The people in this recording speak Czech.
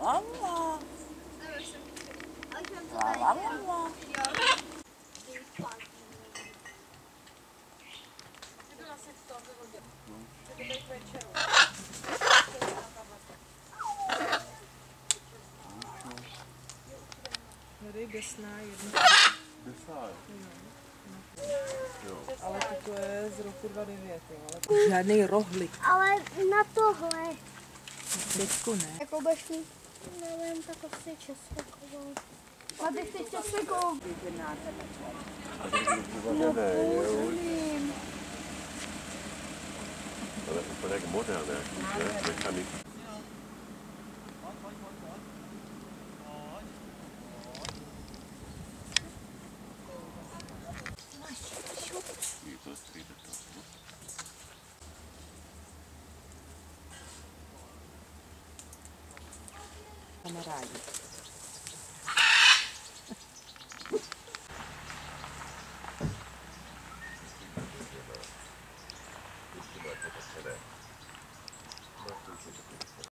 Tady desná jedna. Desná. Ale to je z roku 2009, jo. Žádný rohlik. Ale na tohle. Teďko ne. Jako budeš mít, nevím, tak asi česnekovou. A ty chceš česnekovou? A to je původně ne, jo. Ale úplně jak model nějaký, ne? Mechanik. Kamarádi.